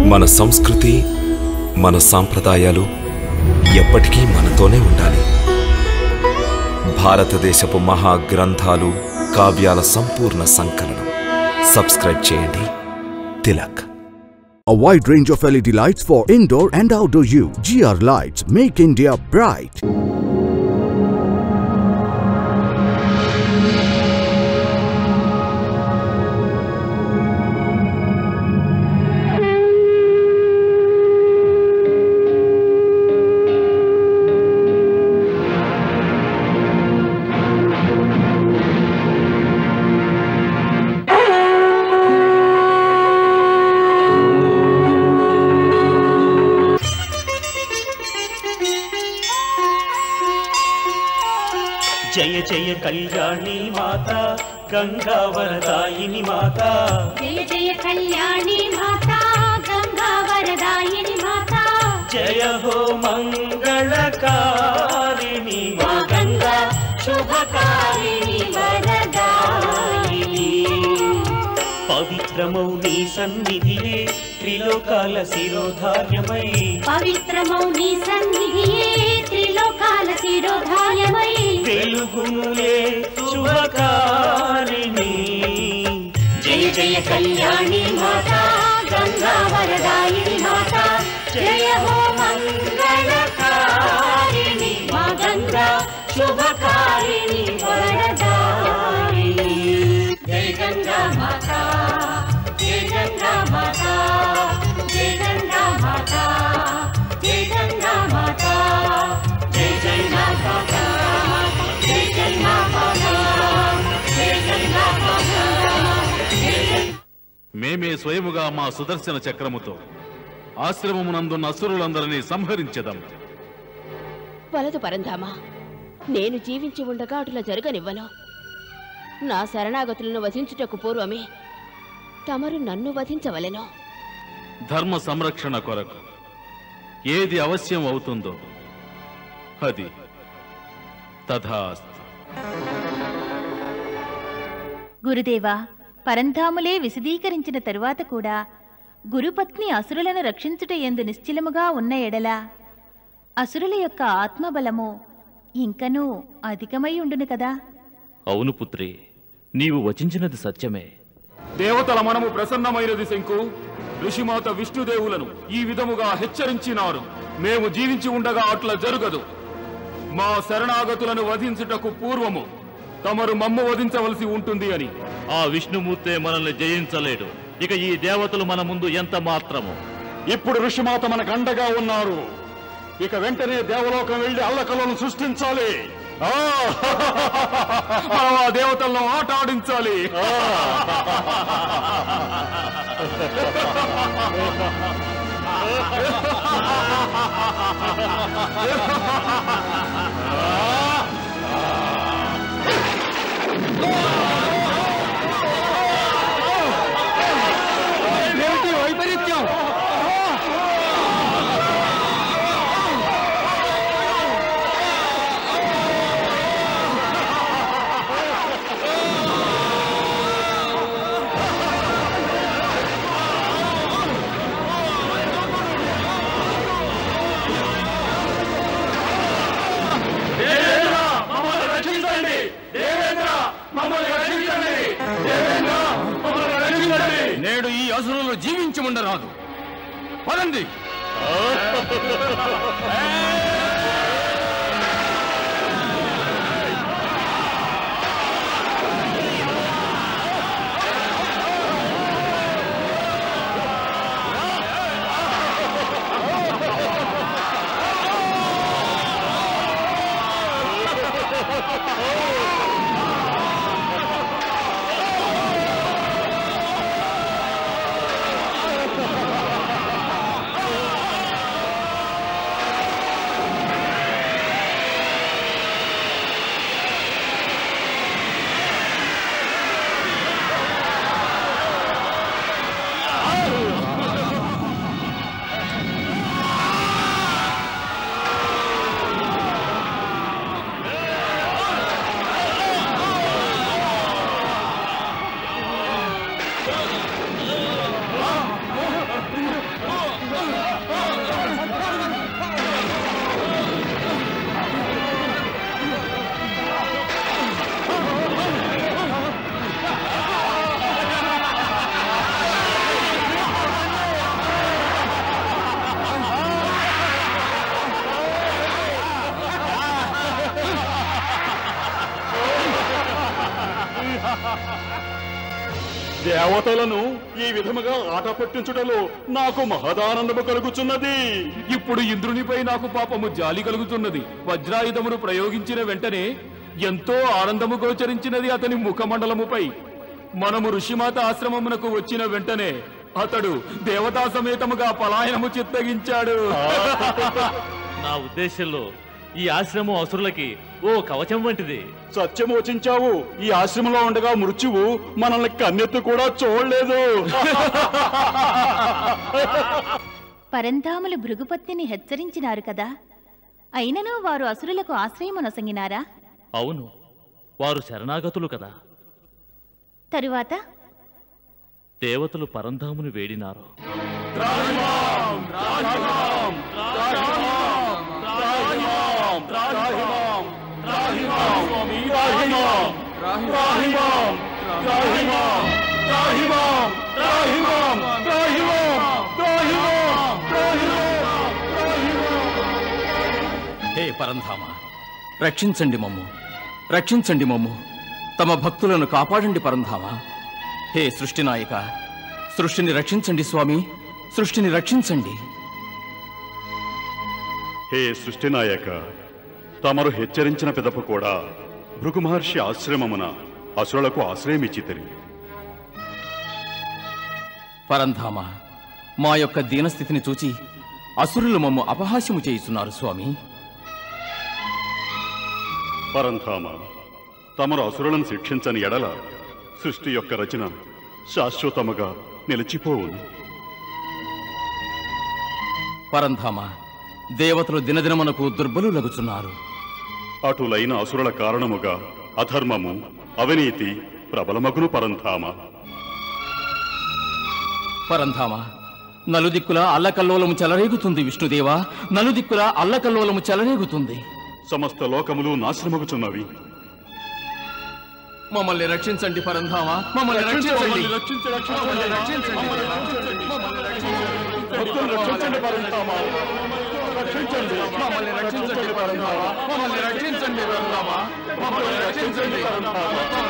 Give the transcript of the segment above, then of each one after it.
మన సంస్కృతి మన సాంప్రదాయాలు ఎప్పటికీ మనతోనే ఉండాలి. భారతదేశపు మహా గ్రంథాలు కావ్యాల సంపూర్ణ సంకలనం. సబ్స్క్రైబ్ చేయండి Tilak. A wide range of LED lights for indoor and outdoor use. GR Lights make India bright. जय जय कल्याणी माता गंगा वरदायिनी माता जय जय कल्याणी माता गंगा वरदायिनी माता जय हो मंगलकारिणी मां गंगा शुभकारिणी वरदायिनी पवित्रमौ नी सन्निधिये त्रिलोकाल शिरोधार्यमयी पवित्रमौ नी सन्निधिये त्रिलोकाल शिरोधार्यमयी वेलुगुनुले शुभकारिणी जय जय कल्याणी माता गंगा वरदायिनी माता जय हो मंगलकारिणी मां गंगा शुभकारिणी वरदायिनी जय गंगा माता जय गंगा माता जय गंगा माता जय गंगा माता जय जय माता जय जय माता जय गंगा माता మేమే స్వయముగా మా సుదర్శన చక్రముతో ఆశ్రమమునందున్న అసురులందరినీ సంహరించెదం. వలదు పరంధామా, నేను జీవించి ఉండగా అటులా జరగనివ్వను. నా శరణాగతులను వధించుటకు పూర్వమే తమరు నన్ను వధించవలెను. ధర్మ సంరక్షణ కొరకు ఏది అవశ్యం అవుతుందో అది తథాస్తు. గురుదేవా, పరంధాములే విశదీకరించిన తరువాత కూడా గురుపత్ని అసురులను రక్షించుట యందు నిశ్చలముగా ఉన్న ఎడల అసురుల యొక్క ఆత్మబలము ఇంకనూ అధికమై ఉండును కదా. అవును పుత్రి, నీవు వచించినది సత్యమే. దేవతల మనము ప్రసన్నమైనది శంకు. ఋషిమాత విష్ణుదేవులను ఈ విధముగా హెచ్చరించినారు. మేము జీవించి ఉండగా అట్లా జరుగదు. మా శరణాగతులను వధించుటకు పూర్వము తమరు మమ్ము వధించవలసి ఉంటుంది అని. ఆ విష్ణుమూర్తే మనల్ని జయించలేడు. ఇక ఈ దేవతలు మన ముందు ఎంత మాత్రము. ఇప్పుడు ఋషిమాత మనకు అండగా ఉన్నారు. ఇక వెంటనే దేవలోకం వెళ్లి అల్లకలను సృష్టించాలి. ఆ దేవతలను ఆట ఆడించాలి. వైపరీత్యం. నేడు ఈ అసురులు జీవించి ఉండరాదు. పదండి. దేవతలను ఈ విధముగా ఆట పట్టించుటలో నాకు మహదానందము కలుగుచున్నది. ఇప్పుడు ఇంద్రునిపై నాకు పాపము జాలి కలుగుతున్నది. వజ్రాయుధమును ప్రయోగించిన వెంటనే ఎంతో ఆనందము గోచరించినది అతని ముఖమండలముపై. మనము ఋషిమాత ఆశ్రమమునకు వచ్చిన వెంటనే అతడు దేవతా సమేతముగా పలాయనము చిత్తగించాడు. నా ఉద్దేశంలో ఈ ఆశ్రమం అసురులకి ఓ కవచం వంటిది. సత్యం వచించావు. ఈ ఆశ్రమంలో ఉండగా మృత్యువు మనల్ని కన్నెత్తు కూడా చూడలేదు. పరంధాములు భృగుపత్నిని హెచ్చరించినారు కదా, అయినను వారు అసురులకు ఆశ్రయమునొసంగినారా? అవును, వారు శరణాగతులు కదా. తరువాత దేవతలు పరంధాముని వేడినారు. హే పరంధామ, రక్షించండి మమ్ము, రక్షించండి మమ్ము. తమ భక్తులను కాపాడండి పరంధామ. హే సృష్టి నాయక, సృష్టిని రక్షించండి స్వామి, సృష్టిని రక్షించండి. హే సృష్టి నాయక, తమరు హెచ్చరించిన పిదప కూడా భృగు మహర్షి ఆశ్రమమున అసురులకు ఆశ్రయమిచ్చితిరి. పరంధామ, మా యొక్క దీనస్థితిని చూచి అసురులు మమ్ము అపహాస్యము చేయుచున్నారు స్వామి. పరంధామ, తమరు అసురులను శిక్షించని ఎడల సృష్టి యొక్క రచన శాశ్వతముగా నిలిచిపోవును. పరంధామ, దేవతలు దినదినమునకు దుర్బలులగుచున్నారు. అటులైన అసురుల కారణముగా అధర్మము, అవినీతి ప్రబలమగును. పరంధామ, పరంధామ, నలుదిక్కుల అల్లకల్లోలము చెలరేగుతుంది విష్ణుదేవా, నలుదిక్కుల అల్లకల్లోలము చెలరేగుతుంది. సమస్త లోకములు నాశనమగుచున్నవి. మమ్మల్ని రక్షించండి పరంధామ, మమ్మల్ని రక్షించండి. భక్తులను రక్షించండి పరంధామ, రక్షించండి. మమ్మల్ని రక్షించండి పరంధామ, మమ్మల్ని రక్షించండి పరంధామ, మమ్మల్ని రక్షించండి పరంధామ.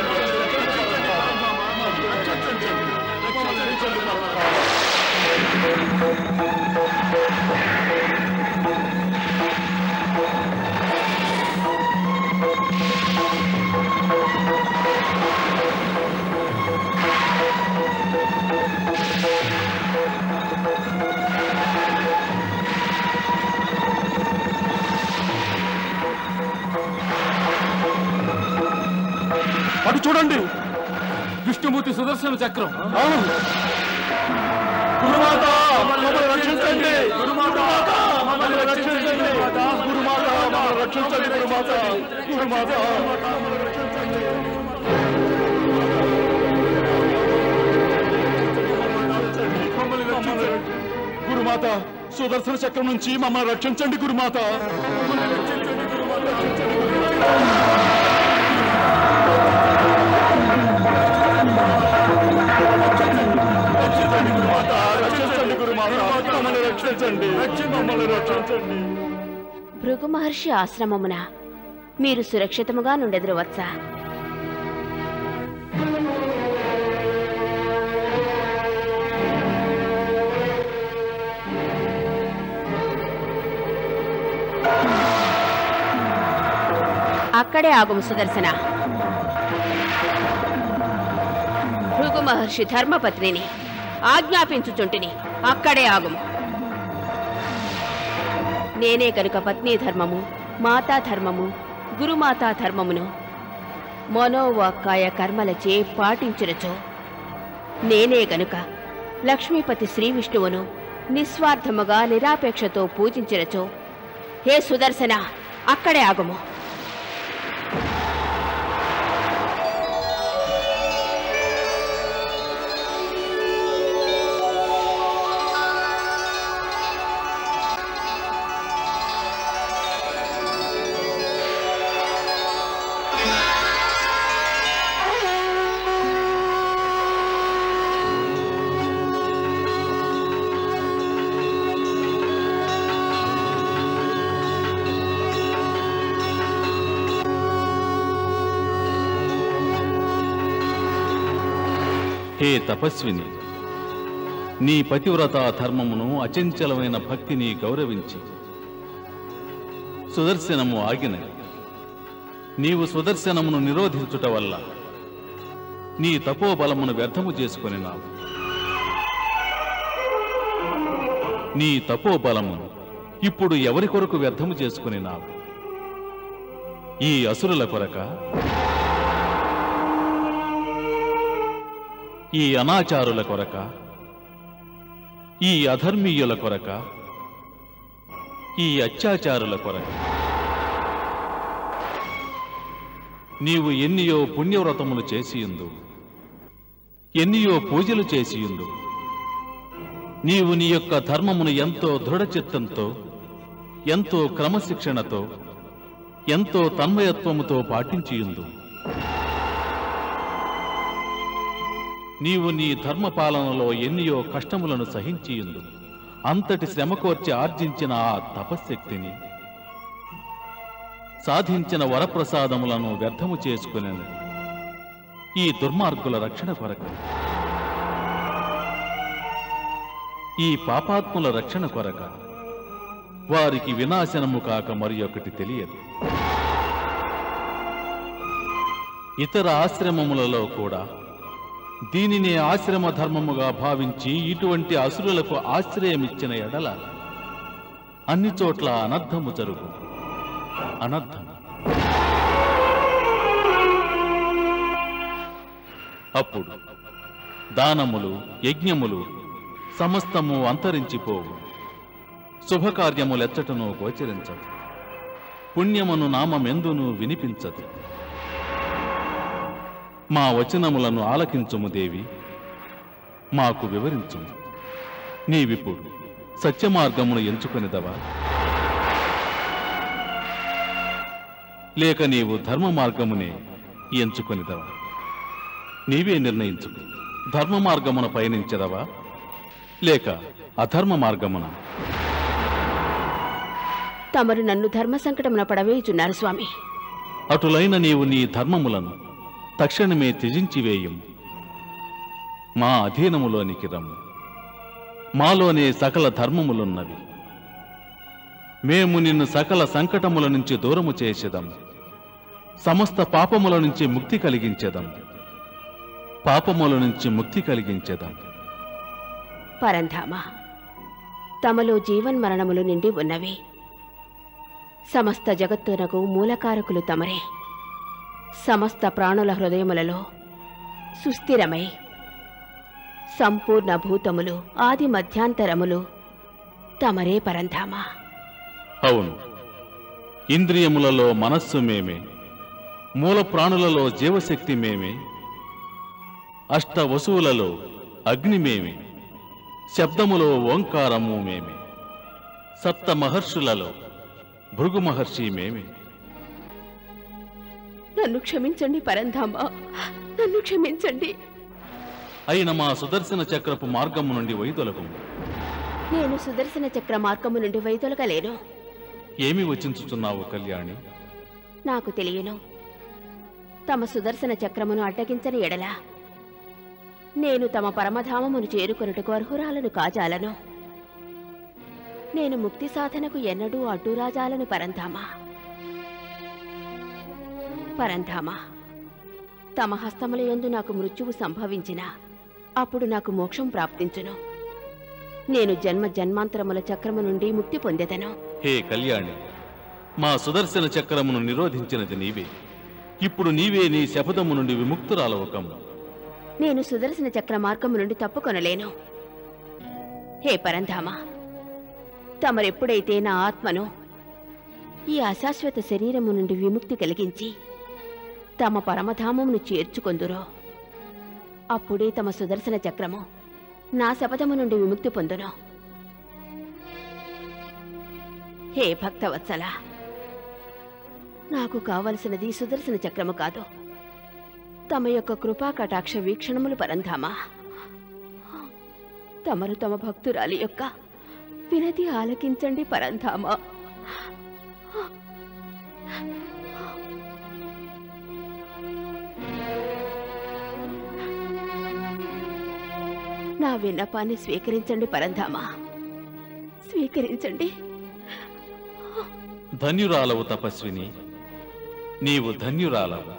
అటు చూడండి, విష్ణుమూర్తి సుదర్శన చక్రం. గురుమాత మమ్మల్ని రక్షించండి, గురుమాత మమ్మల్ని రక్షించండి, గురుమాత మమ్మల్ని రక్షించండి, గురుమాత, గురుమాత మమ్మల్ని రక్షించండి. గురుమాత, సుదర్శన చక్రం నుంచి మమ్మల్ని రక్షించండి గురుమాత. భృగు మహర్షి ఆశ్రమమున మీరు సురక్షితముగా నుండెదురు వచ్చా? అక్కడే ఆగుము సుదర్శన. భృగు మహర్షి ధర్మపత్నిని ఆజ్ఞాపించుచుంటిని, అక్కడే ఆగుము. నేనే కనుక పత్నీ ధర్మము, మాతా ధర్మము, గురుమాతా ధర్మమును మనోవాక్కాయ కర్మలచే పాటించినచో, నేనే గనుక లక్ష్మీపతి శ్రీ విష్ణువును నిస్వార్థముగా నిరాపేక్షతో పూజించినచో, హే సుదర్శన అక్కడే ఆగుము. హే తపస్విని, నీ పతివ్రత ధర్మమును అచంచలమైన భక్తిని గౌరవించి సుదర్శనము ఆగినది. నీవు సుదర్శనమును నిరోధించుట వల్ల నీ తపోబలమును వ్యర్థము చేసుకొనినావు. నీ తపోబలమును ఇప్పుడు ఎవరి కొరకు వ్యర్థము చేసుకొనినావు? ఈ అసురుల కొరక, ఈ అనాచారుల కొరక, ఈ అధర్మీయుల కొరక, ఈ అత్యాచారుల కొరక? నీవు ఎన్నియో పుణ్యవ్రతములు చేసియుందు, ఎన్నియో పూజలు చేసియుందు. నీవు నీ యొక్క ధర్మమును ఎంతో దృఢచిత్తంతో, ఎంతో క్రమశిక్షణతో, ఎంతో తన్మయత్వముతో పాటించియుందు. నీవు నీ ధర్మపాలనలో ఎన్నియో కష్టములను సహించియుందు. అంతటి శ్రమకోర్చి ఆర్జించిన ఆ తపశ్శక్తిని, సాధించిన వరప్రసాదములను వ్యర్థము చేసుకునేను ఈ దుర్మార్గుల రక్షణ కొరకు, ఈ పాపాత్ముల రక్షణ కొరక. వారికి వినాశనము కాక మరి ఒకటి తెలియదు. ఇతర ఆశ్రమములలో కూడా దీనిని ఆశ్రమ ధర్మముగా భావించి ఇటువంటి అసురులకు ఆశ్రయమిచ్చిన ఎడల అన్ని చోట్ల అనర్థము జరుగు. అనర్థం. అప్పుడు దానములు, యజ్ఞములు సమస్తము అంతరించిపోవు. శుభకార్యములెచ్చటను గోచరించదు. పుణ్యమును నామమెందును వినిపించదు. మా వచనములను ఆలకించుము దేవి, మాకు వివరించుము. నీవిప్పుడు సత్యమార్గమును ఎంచుకొనిదవా, లేక నీవు ధర్మ మార్గమునే ఎంచుకొనిదవా? నీవే నిర్ణయించుకు. ధర్మ మార్గమున పయనించదవా, లేక అధర్మ మార్గమున? తమరు నన్ను ధర్మ సంకటమున పడవేయుచున్నారు స్వామి. అటులైన నీవు నీ ధర్మములను తక్షణమే త్యజించివేయం. మా అధీనములోనికి రమ్ము. మాలోనే సకల ధర్మములున్నవి. మేము నిన్ను సకల సంకటముల నుంచి దూరము చేసేదం. సమస్త పాపముల నుంచి ముక్తి కలిగించేదం. పాపముల నుంచి ముక్తి కలిగించేదం. పరంధామ, తమలో జీవన్మరణములు నిండి ఉన్నవి. సమస్త జగత్తునకు మూలకారకులు తమరే. సమస్త ప్రాణుల హృదయములలో సుస్థిరమై సంపూర్ణ భూతములు, ఆది మధ్యాంతరములు తమరే పరంధామ. అవును, ఇంద్రియములలో మనస్సు మేమే, మూల ప్రాణులలో జీవశక్తి మేమే, అష్ట వసువులలో అగ్ని మేమే, శబ్దములో ఓంకారము మేమే, సప్త మహర్షులలో భృగు మహర్షి మేమే. నన్ను క్షమించండి పరంధామ, నన్ను క్షమించండి. అయిన మా సుదర్శన చక్రపు మార్గము నుండి వైదొలగము. నేను సుదర్శన చక్ర మార్గము నుండి వైదొలగలేను. ఏమి వచించుచున్నావు కళ్యాణి? నాకు తెలియను. తమ సుదర్శన చక్రమును అడ్డగించని ఎడల నేను తమ పరమధామమును చేరుకొనుటకు అర్హురాలను కాజాలను. నేను ముక్తి సాధనకు ఎన్నడూ అడ్డురాజాలను పరంధామ. పరంధామ, తమ హస్తముల యందు నాకు మృత్యువు సంభవించిన అప్పుడు నాకు మోక్షం ప్రాప్తించును. నేను జన్మ జన్మాంతరముల చక్రము నుండి ముక్తి పొందెదను. హే కళ్యాణి, మా సుదర్శన చక్రమును నిరోధించినది నీవే. ఇప్పుడు నీవే నీ శపథము నుండి విముక్తురాలవకము. నేను సుదర్శన చక్ర మార్గము నుండి తప్పుకొనలేను. హే పరంధామ, తమరెప్పుడైతే నా ఆత్మను ఈ అశాశ్వత శరీరము నుండి విముక్తి కలిగించి తమ పరమధామమును చేర్చుకొందురో అప్పుడే తమ సుదర్శన చక్రము నా శపథము నుండి విముక్తి పొందును. హే భక్తవత్సల, నాకు కావలసినది సుదర్శన చక్రము కాదు, తమ యొక్క కృపా కటాక్ష వీక్షణములు పరంధామా. తమరు తమ భక్తురాలి యొక్క వినతి ఆలకించండి పరంధామా. నా విన్నపాన్ని స్వీకరించండి పరంధామా, స్వీకరించండి. ధన్యురాలవు తపస్విని, నీవు ధన్యురాలవు.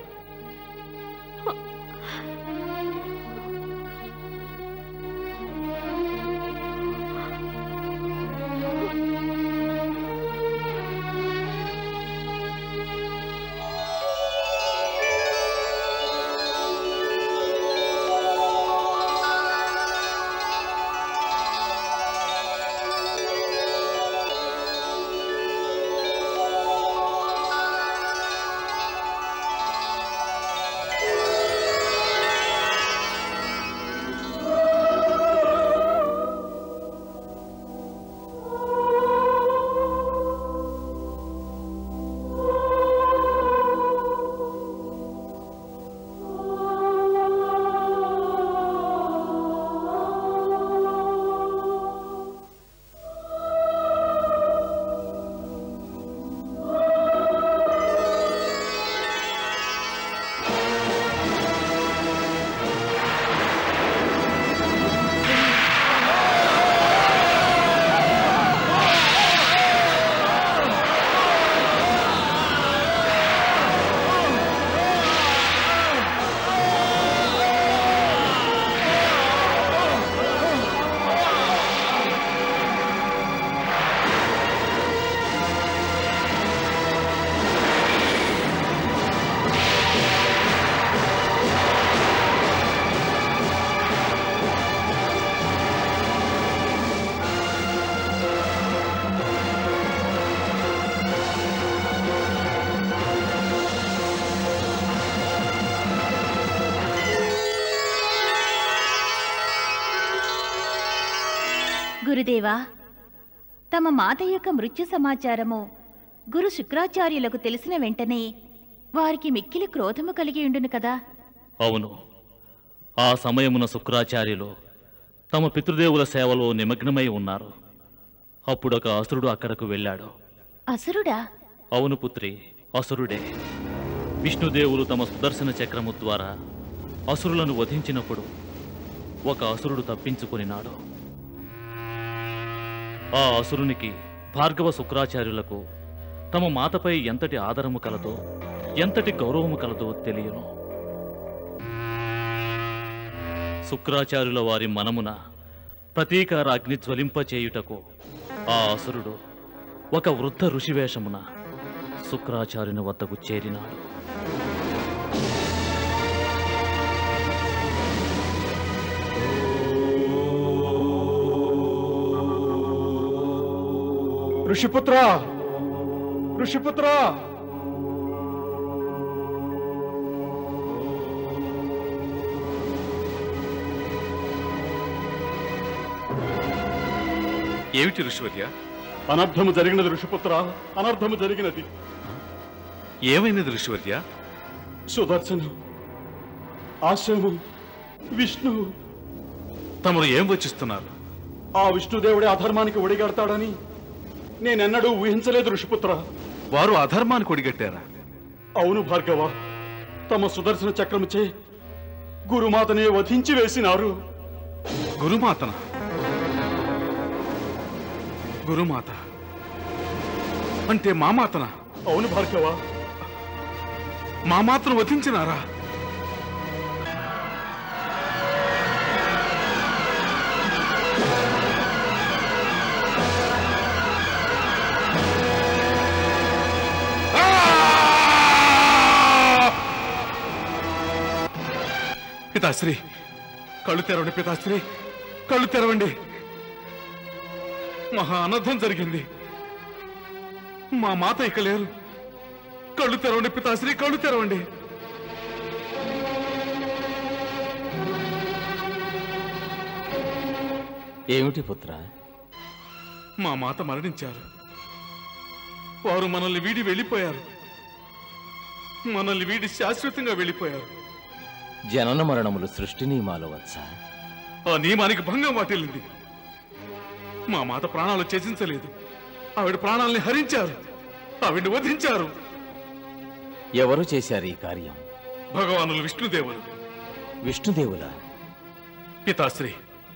గురుదేవా, తమ మాత యొక్క మృత్యు సమాచారము గురు శుక్రాచార్యులకు తెలిసిన వెంటనే వారికి మిక్కిలి క్రోధము కలిగి ఉండును కదా? అవును, ఆ సమయమున శుక్రాచార్యులు తమ పితృదేవుల సేవలో నిమగ్నమై ఉన్నారు. అప్పుడొక అసురుడు అక్కడకు వెళ్ళాడు. అసురుడా? అవును పుత్రి, అసురుడే. విష్ణుదేవులు తమ సుదర్శన చక్రము ద్వారా అసురులను వధించినప్పుడు ఒక అసురుడు తప్పించుకొనినాడు. ఆ అసురునికి భార్గవ శుక్రాచార్యులకు తమ మాతపై ఎంతటి ఆదరము కలదో, ఎంతటి గౌరవము కలదో తెలియను. శుక్రాచార్యుల వారి మనమున ప్రతీకార అగ్ని జ్వలింపచేయుటకు ఆ అసురుడు ఒక వృద్ధ ఋషివేషమున శుక్రాచార్యుని వద్దకు చేరినాడు. ఋషిపుత్ర, ఋషిపుత్ర! ఏమిటి ఋషివర్య? అనర్థము జరిగినది ఋషిపుత్ర, అనర్థము జరిగినది. ఏమైనది ఋషివర్య? సుదర్శను, ఆశ్రమం, విష్ణు. తమరు ఏం వచిస్తున్నారు? ఆ విష్ణుదేవుడే అధర్మానికి ఒడిగడతాడని నేనెన్నడూ ఊహించలేదు ఋషిపుత్ర. వారు అధర్మానికి ఒడిగట్టారా? అవును భార్గవ, తమ సుదర్శన చక్రముచే గురుమాతనే వధించి వేసినారు. గురుమాతన? గురుమాత అంటే మా మాతన? అవును భార్గవ. మా మాతను వధించినారా? పితాశ్రీ, కళ్ళు తెరవండి. పితాశ్రీ, కళ్ళు తెరవండి. మహా అనర్థం జరిగింది. మా మాత ఇక లేరు. కళ్ళు తెరవండి పితాశ్రీ, కళ్ళు తెరవండి. ఏమిటి పుత్ర? మా మాత మరణించారు. వారు మనల్ని వీడి వెళ్ళిపోయారు. మనల్ని వీడి శాశ్వతంగా వెళ్ళిపోయారు. జనన మరణములు సృష్టి నియమాలు వచ్చా? ఆ నియమానికి భంగం వాటిల్లింది. మా మాత ప్రాణాలు త్యజించలేదు. ఆవిడ ప్రాణాలని హరించారు. ఆవిడ్ని వధించారు. ఎవరు చేశారు ఈ కార్యం? భగవానులు విష్ణుదేవులు. విష్ణుదేవుల? పితాశ్రీ,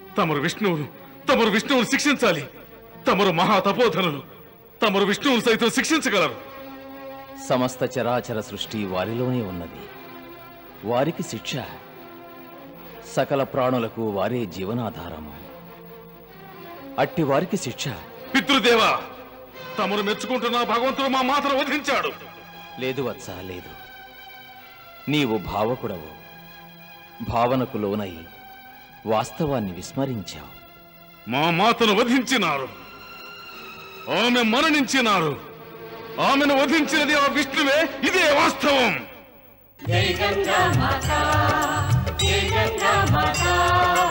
తమరు విష్ణువును శిక్షించాలి. తమరు మహా తపోధనులు. తమరు విష్ణువును సైతం శిక్షించగలరు. సమస్త చరాచర సృష్టి వారిలోనే ఉన్నది. వారికి శిక్ష. సకల ప్రాణులకు వారే జీవనాధారము. అట్టి వారికి శిక్ష. పితృదేవా, తమరు మెచ్చుకుంటున్న భగవంతుడు మా మాతను వధించాడు. లేదు వత్స, లేదు. నీవు భావకుడవు. భావనకు లోనై వాస్తవాన్ని విస్మరించావు. మా మాతను వధించినారు. ఆమె మరణించినారు. ఆమెను వధించినది ఆ విష్ణువే. ఇదే వాస్తవం. జై గంగా మాతా, జై గంగా మాతా.